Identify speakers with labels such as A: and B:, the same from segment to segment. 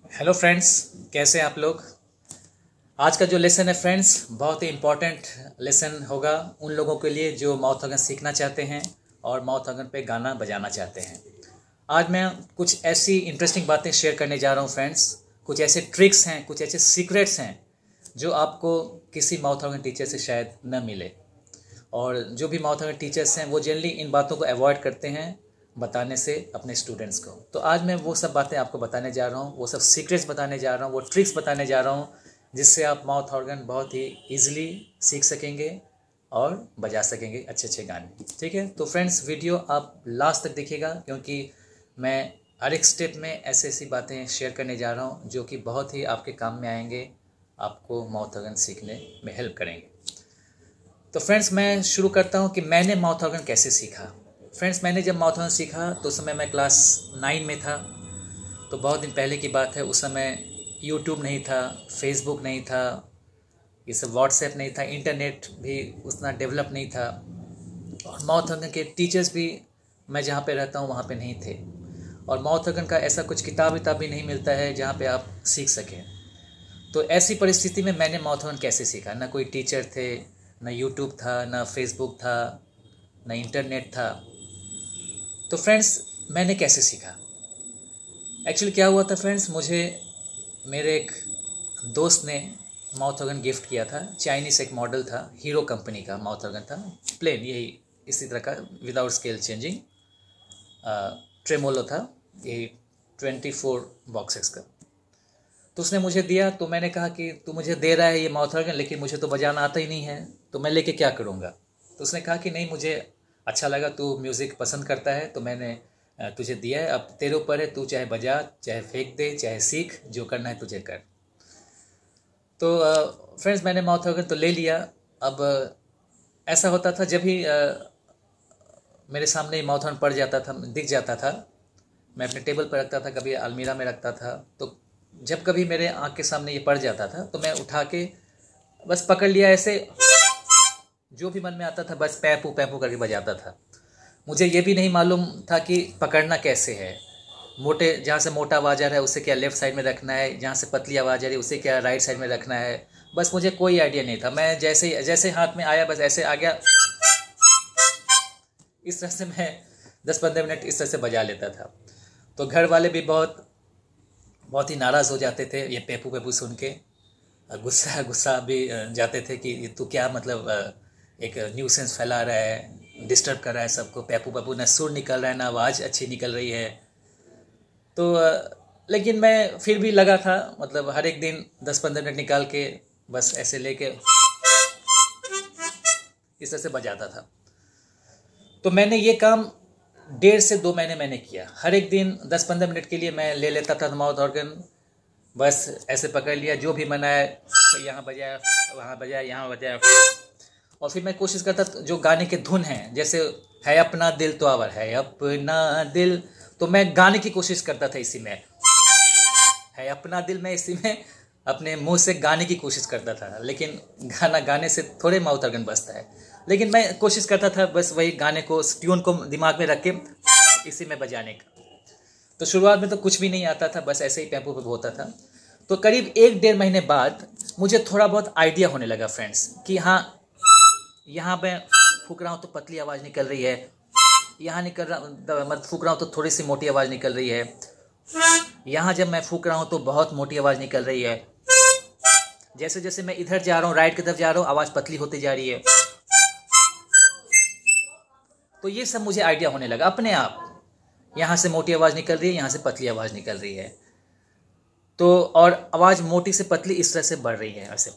A: Hello friends, कैसे हैं आप लोग। आज का जो लेसन है फ्रेंड्स, बहुत ही इम्पोर्टेंट लेसन होगा उन लोगों के लिए जो माउथ ऑर्गन सीखना चाहते हैं और माउथ ऑर्गन पे गाना बजाना चाहते हैं। आज मैं कुछ ऐसी इंटरेस्टिंग बातें शेयर करने जा रहा हूँ फ्रेंड्स। कुछ ऐसे ट्रिक्स हैं, कुछ ऐसे सीक्रेट्स हैं जो आपको किसी माउथ ऑर्गन टीचर से शायद न मिले। और जो भी माउथ ऑर्गन टीचर्स हैं वो जनरली इन बातों को अवॉइड करते हैं बताने से अपने स्टूडेंट्स को। तो आज मैं वो सब बातें आपको बताने जा रहा हूँ, वो सब सीक्रेट्स बताने जा रहा हूँ, वो ट्रिक्स बताने जा रहा हूँ जिससे आप माउथ ऑर्गन बहुत ही ईजिली सीख सकेंगे और बजा सकेंगे अच्छे अच्छे गाने। ठीक है, तो फ्रेंड्स वीडियो आप लास्ट तक देखिएगा क्योंकि मैं हर एक स्टेप में ऐसी ऐसी बातें शेयर करने जा रहा हूँ जो कि बहुत ही आपके काम में आएंगे, आपको माउथ ऑर्गन सीखने में हेल्प करेंगे। तो फ्रेंड्स मैं शुरू करता हूँ कि मैंने माउथ ऑर्गन कैसे सीखा। फ्रेंड्स मैंने जब माउथ ऑर्गन सीखा तो उस समय मैं क्लास 9 में था। तो बहुत दिन पहले की बात है। उस समय यूट्यूब नहीं था, फेसबुक नहीं था, ये सब व्हाट्सएप नहीं था, इंटरनेट भी उतना डेवलप नहीं था और माउथ ऑर्गन के टीचर्स भी मैं जहाँ पे रहता हूँ वहाँ पे नहीं थे। और माउथ ऑर्गन का ऐसा कुछ किताब भी नहीं मिलता है जहाँ पे आप सीख सकें। तो ऐसी परिस्थिति में मैंने माउथ ऑर्गन कैसे सीखा। ना कोई टीचर थे, ना यूट्यूब था, ना फेसबुक था, ना इंटरनेट था। तो फ्रेंड्स मैंने कैसे सीखा। एक्चुअली क्या हुआ था फ्रेंड्स, मुझे मेरे एक दोस्त ने माउथ ऑर्गन गिफ्ट किया था। चाइनीस एक मॉडल था, हीरो कंपनी का माउथ ऑर्गन था, प्लेन यही इसी तरह का, विदाउट स्केल चेंजिंग, ट्रेमोलो था, यही 24 बॉक्सेस का। तो उसने मुझे दिया। तो मैंने कहा कि तू मुझे दे रहा है ये माउथ ऑर्गन, लेकिन मुझे तो बजाना आता ही नहीं है, तो मैं लेके क्या करूँगा। तो उसने कहा कि नहीं, मुझे अच्छा लगा, तू म्यूज़िक पसंद करता है तो मैंने तुझे दिया है, अब तेरे ऊपर है, तू चाहे बजा, चाहे फेंक दे, चाहे सीख, जो करना है तुझे कर। तो फ्रेंड्स मैंने माउथ ऑर्गन तो ले लिया। अब ऐसा होता था जब भी मेरे सामने माउथ ऑर्गन पड़ जाता था, दिख जाता था, मैं अपने टेबल पर रखता था, कभी अलमीरा में रखता था। तो जब कभी मेरे आँख के सामने ये पड़ जाता था तो मैं उठा के बस पकड़ लिया, ऐसे जो भी मन में आता था बस पैपू पैपू करके बजाता था। मुझे ये भी नहीं मालूम था कि पकड़ना कैसे है। मोटे, जहाँ से मोटा आवाज़ आ रहा है उसे क्या लेफ़्ट साइड में रखना है, जहाँ से पतली आवाज़ आ रही है उसे क्या राइट साइड में रखना है, बस मुझे कोई आइडिया नहीं था। मैं जैसे जैसे हाथ में आया बस ऐसे आ गया। इस तरह से मैं 10-15 मिनट इस तरह से बजा लेता था। तो घर वाले भी बहुत ही नाराज़ हो जाते थे ये पेपू पेपू सुन के। गुस्सा भी जाते थे कि तू क्या मतलब एक न्यूसेंस फैला रहा है, डिस्टर्ब कर रहा है सबको, पेपू पेपू, ना सुर निकल रहा है ना आवाज़ अच्छी निकल रही है। तो लेकिन मैं फिर भी लगा था, मतलब हर एक दिन 10-15 मिनट निकाल के बस ऐसे लेके इस तरह से बजाता था। तो मैंने ये काम 1.5 से 2 महीने मैंने किया। हर एक दिन 10-15 मिनट के लिए मैं ले लेता था माउथ ऑर्गन, बस ऐसे पकड़ लिया, जो भी मन आए यहाँ बजाया, वहाँ बजाया, यहाँ बजाया। और फिर मैं कोशिश करता जो गाने के धुन हैं, जैसे है अपना दिल तो आवर है अपना दिल, तो मैं गाने की कोशिश करता था इसी में, है अपना दिल, मैं इसी में अपने मुंह से गाने की कोशिश करता था। लेकिन गाना गाने से थोड़े माउथ ऑर्गन बजता है, लेकिन मैं कोशिश करता था बस वही गाने को, ट्यून को दिमाग में रख के इसी में बजाने का। तो शुरुआत में तो कुछ भी नहीं आता था, बस ऐसे ही पैपू पैपू होता था। तो करीब 1-1.5 महीने बाद मुझे थोड़ा बहुत आइडिया होने लगा फ्रेंड्स कि हाँ, यहाँ मैं फूक रहा हूँ तो पतली आवाज़ निकल रही है, यहाँ निकल रहा मत फूक रहा हूँ तो थोड़ी सी मोटी आवाज़ निकल रही है, यहाँ जब मैं फूक रहा हूँ तो बहुत मोटी आवाज़ निकल रही है, जैसे जैसे मैं इधर जा रहा हूँ, राइट की तरफ जा रहा हूँ, आवाज़ पतली होती जा रही है। तो ये सब मुझे आइडिया होने लगा अपने आप, यहाँ से मोटी आवाज़ निकल रही है, यहाँ से पतली आवाज़ निकल रही है। तो और आवाज़ मोटी से पतली इस तरह से बढ़ रही है ऐसे।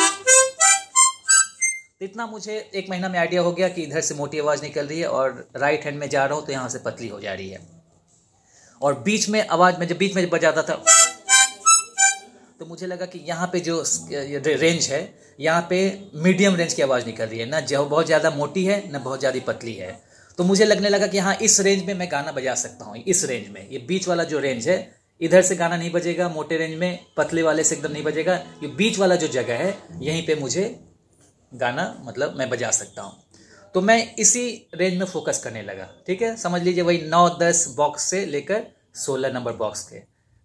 A: तो इतना मुझे 1 महीना में आइडिया हो गया कि इधर से मोटी आवाज़ निकल रही है और राइट हैंड में जा रहा हूँ तो यहाँ से पतली हो जा रही है। और बीच में आवाज़ में जब बीच में बजाता था तो मुझे लगा कि यहाँ पे जो रेंज है, यहाँ पे मीडियम रेंज की आवाज़ निकल रही है, ना जो बहुत ज़्यादा मोटी है ना बहुत ज़्यादा पतली है। तो मुझे लगने लगा कि हाँ, इस रेंज में मैं गाना बजा सकता हूँ। इस रेंज में, ये बीच वाला जो रेंज है, इधर से गाना नहीं बजेगा मोटे रेंज में, पतले वाले से एकदम नहीं बजेगा, ये बीच वाला जो जगह है यहीं पे मुझे गाना मतलब मैं बजा सकता हूँ। तो मैं इसी रेंज में फोकस करने लगा। ठीक है, समझ लीजिए वही 9-10 बॉक्स से लेकर 16 नंबर बॉक्स के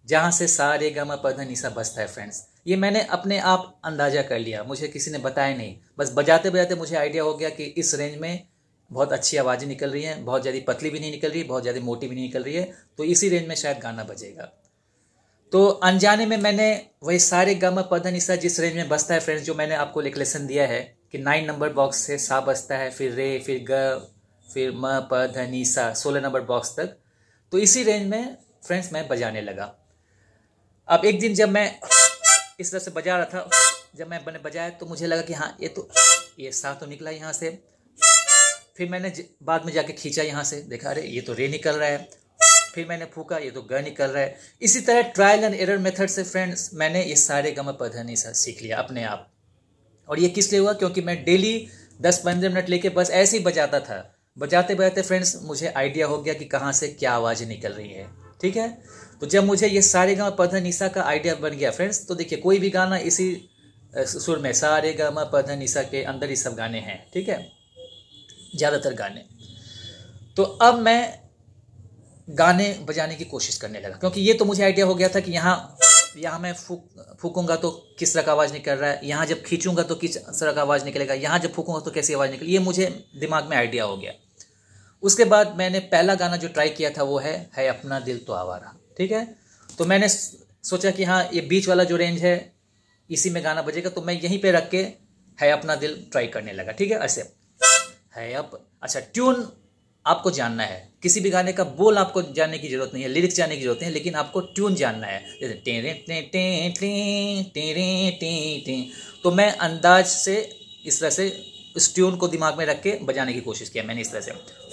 A: जहाँ से सा रे गा मा पा धा नि सा बजता है फ्रेंड्स। ये मैंने अपने आप अंदाजा कर लिया, मुझे किसी ने बताया नहीं, बस बजाते बजाते मुझे आइडिया हो गया कि इस रेंज में बहुत अच्छी आवाज़ें निकल रही हैं, बहुत ज़्यादा पतली भी नहीं निकल रही, बहुत ज़्यादा मोटी भी नहीं निकल रही है, तो इसी रेंज में शायद गाना बजेगा। तो अनजाने में मैंने वही सा रे गा मा पा धा नि सा जिस रेंज में बजता है फ्रेंड्स, जो मैंने आपको एक लेसन दिया है कि 9 नंबर बॉक्स से सा बजता है, फिर रे, फिर ग, फिर म प ध नि सा 16 नंबर बॉक्स तक, तो इसी रेंज में फ्रेंड्स मैं बजाने लगा। अब एक दिन जब मैं इस तरह से बजा रहा था, जब मैंने बजाया तो मुझे लगा कि हाँ ये सा तो निकला यहाँ से। फिर मैंने बाद में जाके खींचा यहाँ से, देखा अरे ये तो रे निकल रहा है। फिर मैंने फूका, ये तो ग निकल रहा है। इसी तरह ट्रायल एंड एरर मेथड से फ्रेंड्स मैंने ये सा रे गा मा पा धा नि सा सीख लिया अपने आप। और ये किस लिए हुआ? क्योंकि मैं डेली 10-15 मिनट लेके बस ऐसे ही बजाता था। बजाते बजाते फ्रेंड्स मुझे आइडिया हो गया कि कहाँ से क्या आवाज़ें निकल रही है। ठीक है, तो जब मुझे ये सा रे गा मा पा धा नि सा का आइडिया बन गया फ्रेंड्स, तो देखिए कोई भी गाना इसी सुर में सा रे गा मा पा धा नि सा के अंदर ही सब गाने हैं। ठीक है, ज़्यादातर गाने। तो अब मैं गाने बजाने की कोशिश करने लगा, क्योंकि ये तो मुझे आइडिया हो गया था कि यहाँ मैं फूकूंगा तो किस तरह का आवाज़ निकल रहा है, यहाँ जब खींचूंगा तो किस तरह का आवाज़ निकलेगा, यहाँ जब फूकूंगा तो कैसी आवाज़ निकलेगी, ये मुझे दिमाग में आइडिया हो गया। उसके बाद मैंने पहला गाना जो ट्राई किया था वो है अपना दिल तो आवारा। ठीक है, तो मैंने सोचा कि हाँ ये बीच वाला जो रेंज है इसी में गाना बजेगा, तो मैं यहीं पे रख के है अपना दिल ट्राई करने लगा। ठीक है, ऐसे है अच्छा ट्यून आपको जानना है, किसी भी गाने का बोल आपको जानने की जरूरत नहीं है, लिरिक्स जानने की जरूरत नहीं है, लेकिन आपको ट्यून जानना है। जैसे टेरे टे टे टे टेरे टे टे, तो मैं अंदाज से इस तरह से इस ट्यून को दिमाग में रख के बजाने की कोशिश किया मैंने इस तरह से।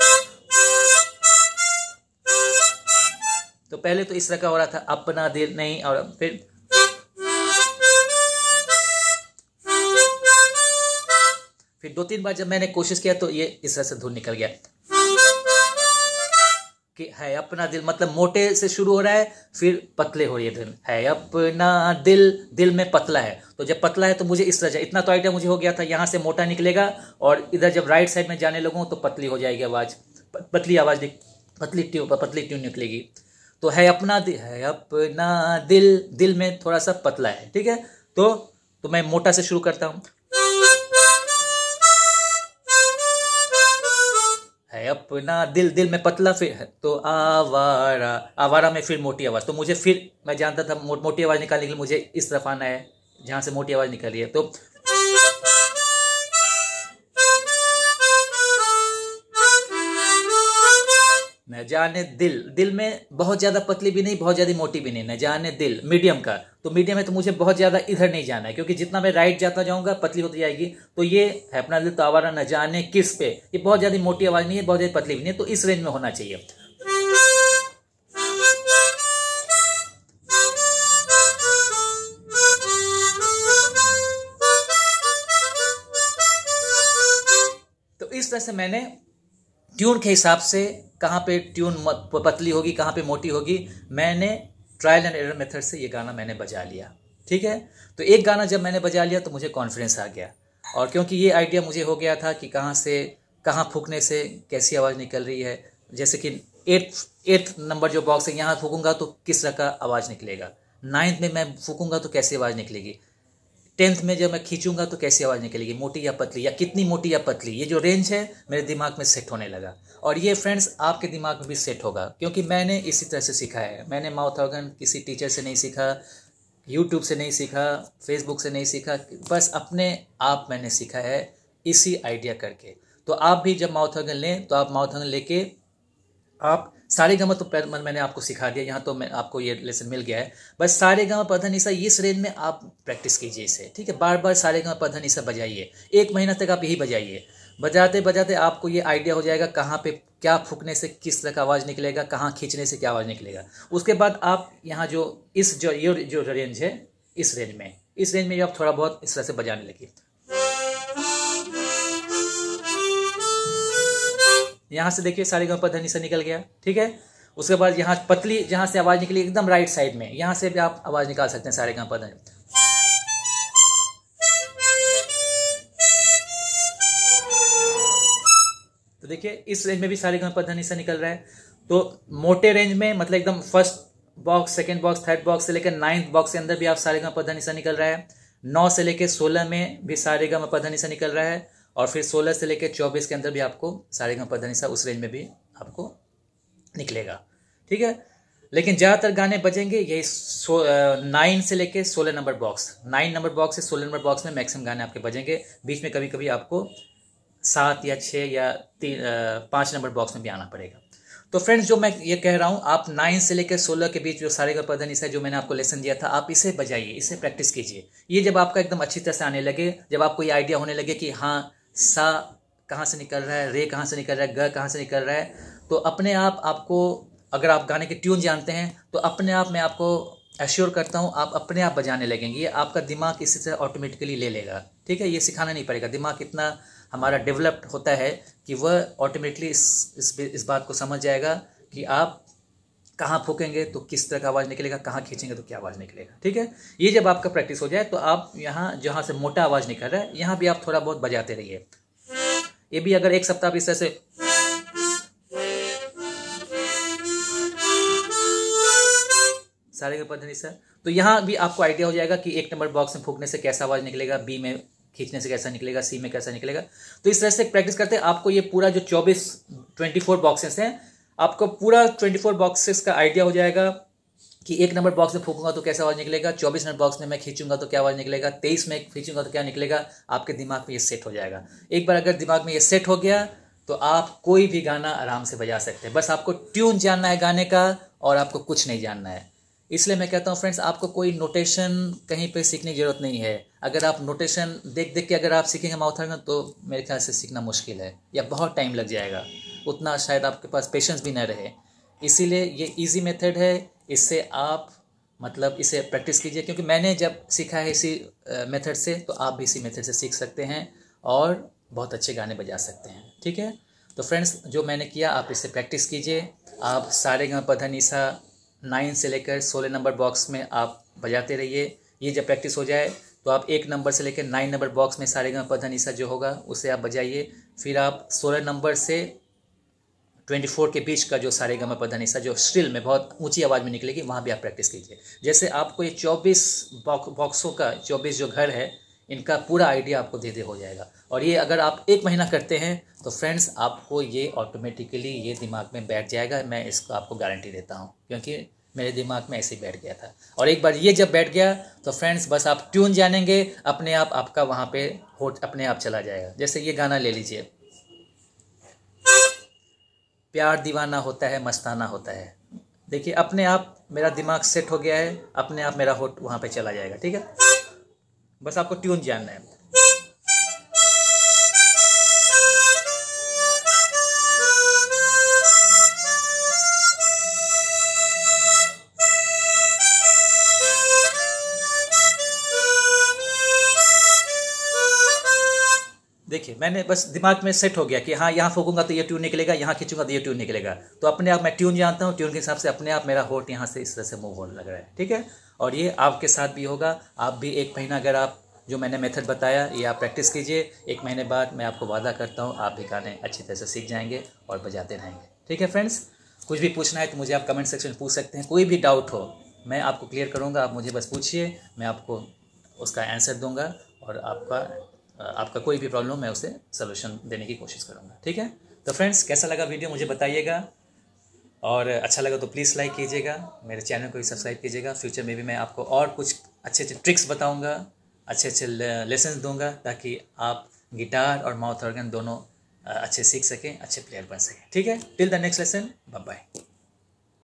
A: तो पहले तो इस तरह का हो रहा था, अपना दिल नहीं, और फिर 2-3 बार जब मैंने कोशिश किया तो ये इस तरह से धुन निकल गया कि है अपना दिल, मतलब मोटे से शुरू हो रहा है, फिर पतले हो रही है धुन, है अपना दिल, दिल में पतला है, तो जब पतला है तो मुझे इस तरह से, इतना तो आइडिया मुझे हो गया था, यहाँ से मोटा निकलेगा और इधर जब राइट साइड में जाने लगूँ तो पतली हो जाएगी आवाज़, पतली आवाज़, पतली ट्यून निकलेगी। तो है अपना दिल, दिल में थोड़ा सा पतला है। ठीक है, तो मैं मोटा से शुरू करता हूँ, है अपना दिल, दिल में पतला, फिर है तो आवारा, आवारा में फिर मोटी आवाज़। तो मुझे फिर मैं जानता था मोटी आवाज़ निकालने के लिए मुझे इस तरफ आना है जहाँ से मोटी आवाज़ निकल रही है। तो न जाने दिल, दिल में बहुत ज़्यादा पतली भी नहीं, बहुत ज़्यादा मोटी भी नहीं, न जाने दिल मीडियम का, तो मीडियम है तो मुझे बहुत ज़्यादा इधर नहीं जाना है, क्योंकि जितना मैं राइट जाता जाऊँगा पतली होती जाएगी। तो ये है अपना दिल तो आवारा, न जाने किस पे, ये बहुत ज़्यादा मोटी आवाज़ नहीं है, बहुत ज़्यादा पतली भी नहीं है, तो इस रेंज में होना चाहिए। तो इस तरह से मैंने ट्यून के हिसाब से कहाँ पे ट्यून पतली होगी, कहाँ पे मोटी होगी, मैंने ट्रायल एंड एरर मेथड से ये गाना मैंने बजा लिया। ठीक है, तो एक गाना जब मैंने बजा लिया तो मुझे कॉन्फिडेंस आ गया, और क्योंकि ये आइडिया मुझे हो गया था कि कहाँ से कहाँ फूकने से कैसी आवाज़ निकल रही है। जैसे कि 8 नंबर जो बॉक्स है, यहाँ फूकूंगा तो किस तरह का आवाज़ निकलेगा, 9th में मैं फूकूंगा तो कैसी आवाज़ निकलेगी, 10th में जब मैं खींचूंगा तो कैसी आवाज़ निकलेगी, मोटी या पतली, या कितनी मोटी या पतली, ये जो रेंज है मेरे दिमाग में सेट होने लगा। और ये फ्रेंड्स आपके दिमाग में भी सेट होगा, क्योंकि मैंने इसी तरह से सीखा है। मैंने माउथ ऑर्गन किसी टीचर से नहीं सीखा, यूट्यूब से नहीं सीखा, फेसबुक से नहीं सीखा, बस अपने आप मैंने सीखा है इसी आइडिया करके। तो आप भी जब माउथ ऑर्गन लें तो आप माउथ ऑर्गन लेके आप सारे गामा तो मैंने आपको सिखा दिया, यहाँ तो मैं आपको ये लेसन मिल गया है, बस सारे गामा पा धा नि सा इस रेंज में आप प्रैक्टिस कीजिए इसे। ठीक है, बार बार सारे गामा पा धा नि सा बजाइए, 1 महीना तक आप यही बजाइए, बजाते बजाते आपको ये आइडिया हो जाएगा कहाँ पे क्या फूकने से किस तरह का आवाज़ निकलेगा, कहाँ खींचने से क्या आवाज़ निकलेगा। उसके बाद आप यहाँ ये जो रेंज है, इस रेंज में आप थोड़ा बहुत इस तरह से बजाने लगिए। यहाँ से देखिए सारे गामा पा धा नि सा निकल गया। ठीक है, उसके बाद यहाँ पतली जहाँ से आवाज़ निकली एकदम राइट साइड में, यहाँ से भी आप आवाज़ निकाल सकते हैं सारे गामा पा धा नि। तो देखिए इस रेंज में भी सारे गामा पा धा नि सा निकल रहा है। तो मोटे रेंज में मतलब एकदम first box, second box, third box से लेकर 9th बॉक्स के अंदर भी आप सारेगामा पा धा नि सा निकल रहा है। 9 से लेकर 16 में भी सारेगामा पा धा नि सा निकल रहा है, और फिर 16 से लेकर 24 के अंदर भी आपको सारेगामा पा धा नि सा उस रेंज में भी आपको निकलेगा। ठीक है, लेकिन ज़्यादातर गाने बजेंगे यही 9 से लेके 16 नंबर बॉक्स, 9 नंबर बॉक्स से 16 नंबर बॉक्स में मैक्सिमम गाने आपके बजेंगे। बीच में कभी कभी आपको 7 या 6 या 5 नंबर बॉक्स में भी आना पड़ेगा। तो फ्रेंड्स, जो मैं ये कह रहा हूँ, आप 9 से लेकर 16 के बीच जो सारेगामा पा धा नि सा जो मैंने आपको लेसन दिया था, आप इसे बजाइए, इसे प्रैक्टिस कीजिए। ये जब आपका एकदम अच्छी तरह से आने लगे, जब आपको ये आइडिया होने लगे कि हाँ सा कहाँ से निकल रहा है, रे कहाँ से निकल रहा है, ग कहाँ से निकल रहा है, तो अपने आप आपको, अगर आप गाने की ट्यून जानते हैं तो अपने आप मैं आपको एश्योर करता हूँ आप अपने आप बजाने लगेंगे। ये आपका दिमाग इसी से ऑटोमेटिकली ले लेगा। ठीक है, ये सिखाना नहीं पड़ेगा। दिमाग इतना हमारा डेवलप्ड होता है कि वह ऑटोमेटिकली इस बात को समझ जाएगा कि आप कहाँ फूकेंगे तो किस तरह का आवाज़ निकलेगा, कहाँ खींचेंगे तो क्या आवाज़ निकलेगा। ठीक है, ये जब आपका प्रैक्टिस हो जाए तो आप यहाँ जहाँ से मोटा आवाज़ निकल रहा है, यहाँ भी आप थोड़ा बहुत बजाते रहिए। ये भी अगर एक सप्ताह इस तरह से सारेगामा पा धा नि सा, तो यहाँ भी आपको आइडिया हो जाएगा कि 1 नंबर बॉक्स में फूकने से कैसा आवाज़ निकलेगा, बी में खींचने से कैसा निकलेगा, सी में कैसा निकलेगा। तो इस तरह से प्रैक्टिस करते हैं आपको ये पूरा जो 24 बॉक्सेस हैं, आपको पूरा 24 बॉक्सेस का आइडिया हो जाएगा कि 1 नंबर बॉक्स में फूकूंगा तो कैसा आवाज़ निकलेगा, 24 नंबर बॉक्स में मैं खींचूंगा तो क्या आवाज़ निकलेगा, 23 में खींचूंगा तो क्या निकलेगा। आपके दिमाग में ये सेट हो जाएगा। एक बार अगर दिमाग में ये सेट हो गया तो आप कोई भी गाना आराम से बजा सकते हैं। बस आपको ट्यून जानना है गाने का, और आपको कुछ नहीं जानना है। इसलिए मैं कहता हूँ फ्रेंड्स, आपको कोई नोटेशन कहीं पे सीखने की ज़रूरत नहीं है। अगर आप नोटेशन देख देख के अगर आप सीखेंगे माउथ ऑर्गन, तो मेरे ख्याल से सीखना मुश्किल है या बहुत टाइम लग जाएगा, उतना शायद आपके पास पेशेंस भी न रहे। इसीलिए ये इजी मेथड है, इससे आप मतलब इसे प्रैक्टिस कीजिए, क्योंकि मैंने जब सीखा है इसी मेथड से, तो आप भी इसी मेथड से सीख सकते हैं और बहुत अच्छे गाने बजा सकते हैं। ठीक है, तो फ्रेंड्स, जो मैंने किया आप इससे प्रैक्टिस कीजिए। आप सारेगामा पा धा नि सा 9 से लेकर 16 नंबर बॉक्स में आप बजाते रहिए। ये जब प्रैक्टिस हो जाए तो आप 1 नंबर से लेकर 9 नंबर बॉक्स में सारेगामा पा धा नि सा जो होगा उसे आप बजाइए। फिर आप 16 नंबर से 24 के बीच का जो सारेगामा पा धा नि सा जो श्रिल में बहुत ऊंची आवाज़ में निकलेगी, वहाँ भी आप प्रैक्टिस कीजिए। जैसे आपको ये 24 बॉक्सों का 24 जो घर है, इनका पूरा आइडिया आपको धीरे धीरे हो जाएगा। और ये अगर आप 1 महीना करते हैं तो फ्रेंड्स, आपको ये ऑटोमेटिकली ये दिमाग में बैठ जाएगा। मैं इसको आपको गारंटी देता हूँ, क्योंकि मेरे दिमाग में ऐसे ही बैठ गया था। और एक बार ये जब बैठ गया तो फ्रेंड्स, बस आप ट्यून जानेंगे, अपने आप आपका वहाँ पे होट अपने आप चला जाएगा। जैसे ये गाना ले लीजिए, प्यार दीवाना होता है मस्ताना होता है। देखिए, अपने आप मेरा दिमाग सेट हो गया है, अपने आप मेरा होट वहाँ पे चला जाएगा। ठीक है, बस आपको ट्यून जानना है। देखिए, मैंने बस दिमाग में सेट हो गया कि हाँ, यहाँ फूकूंगा तो ये ट्यून निकलेगा, यहाँ खींचूंगा तो ये ट्यून निकलेगा। तो अपने आप मैं ट्यून जानता हूँ, ट्यून के हिसाब से अपने आप मेरा होठ यहाँ से इस तरह से मूव होने लग रहा है। ठीक है, और ये आपके साथ भी होगा। आप भी 1 महीना अगर आप जो मैंने मेथड बताया ये आप प्रैक्टिस कीजिए, 1 महीने बाद मैं आपको वादा करता हूँ आप भी गाने अच्छी तरह से सीख जाएंगे और बजाते रहेंगे। ठीक है फ्रेंड्स, कुछ भी पूछना है तो मुझे आप कमेंट सेक्शन में पूछ सकते हैं। कोई भी डाउट हो मैं आपको क्लियर करूँगा, आप मुझे बस पूछिए, मैं आपको उसका आंसर दूंगा और आपका कोई भी प्रॉब्लम मैं उसे सलूशन देने की कोशिश करूँगा। ठीक है, तो फ्रेंड्स, कैसा लगा वीडियो मुझे बताइएगा, और अच्छा लगा तो प्लीज़ लाइक कीजिएगा, मेरे चैनल को भी सब्सक्राइब कीजिएगा। फ्यूचर में भी मैं आपको और कुछ अच्छे अच्छे ट्रिक्स बताऊँगा, अच्छे अच्छे लेसन दूंगा, ताकि आप गिटार और माउथ ऑर्गन दोनों अच्छे सीख सकें, अच्छे प्लेयर बन सकें। ठीक है, till the next lesson, bye bye.